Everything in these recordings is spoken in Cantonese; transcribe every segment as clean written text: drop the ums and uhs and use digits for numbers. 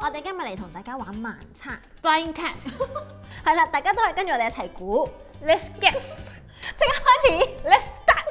我哋今日嚟同大家玩盲測 blind test， 係啦，大家都係跟住我哋一齊估。 let's guess， 即刻開始 let's start。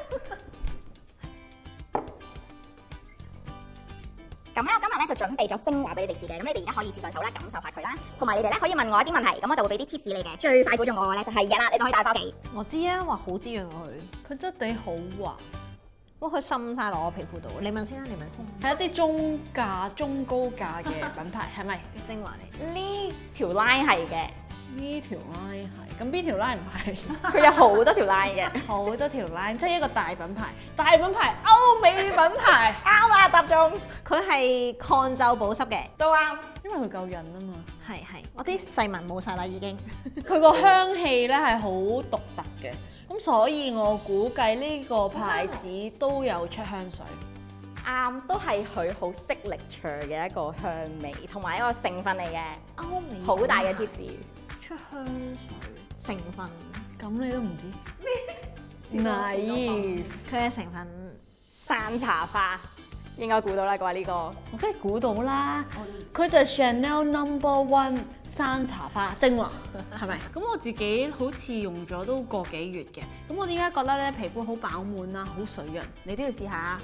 咁咧，我今日咧就準備咗精華俾你哋試嘅，咁你哋而家可以試在手啦，感受下佢啦。同埋你哋咧可以問我一啲問題，咁我就會俾啲 tips 你嘅。最快估中我嘅咧就係日啦，你就可以帶翻屋企。 我知啊，話好滋潤佢， 佢質地好滑， 哇！佢滲晒落我皮膚度。你問先啦，你問先。 係一啲中價、中高價嘅品牌，係咪？ 啲精華嚟。 呢條 line 係嘅， 呢條 line 係，咁邊條 line 唔係？ 佢有好多條 line 嘅， 好多條 line，即係一個大品牌，歐美品牌， 啱啦，答中佢係抗皺保濕嘅， 都啱。 因為佢夠韌啊嘛。 係，我啲細紋冇晒啦已經。 佢個香氣咧係好獨特嘅，咁所以我估計呢個牌子都有出香水。 啱，都係佢好 signature 嘅一個香味，同埋一個成分嚟嘅， 歐美好大嘅 tips。 出香水成分， 咁你都唔知？ 知道 naive， 佢嘅成分山茶花應該估到啦，各位呢個。 我梗係估到啦，佢就係 Chanel No.1 山茶花精華，係咪？咁我自己好似用咗都個幾月嘅，咁我點解覺得咧皮膚好飽滿啦，好水潤？你都要試下。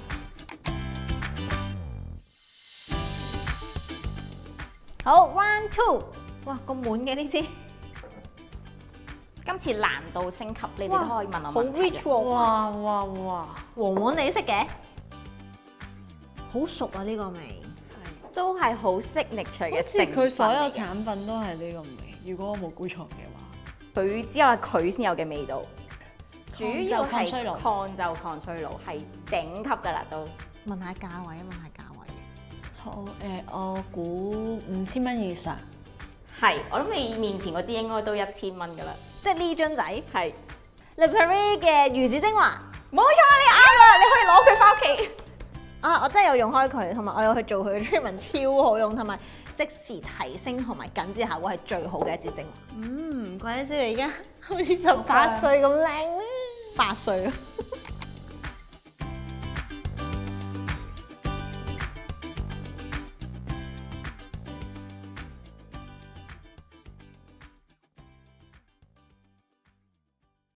好 round two， 哇咁滿嘅呢支， 今次難度升級，你哋都可以問我好問題 rich 嘅。 喎， 哇！ 黃黃地色嘅，好熟啊呢個味， 都係好 signature 嘅好似成分佢所有嚟嘅產品都係呢個味，如果我冇估錯嘅話。 佢只有係佢先有嘅味道，主要係抗皺抗皺抗衰老，係頂級㗎啦都。 問下價位啊，問下價位。 好我估5000蚊以上。 係，我諗你面前嗰支應該都1000蚊㗎啦。 即係呢樽仔係， Le Prairie 嘅魚子精華冇錯，你啱啦，你可以攞佢翻屋企。 啊！我真係有用開佢，同埋我有去做佢嘅 treatment，超好用，同埋即時提升同埋緊緻效果係最好嘅一支精華。 唔怪得知你而家好似18歲咁靚。 8歲啊！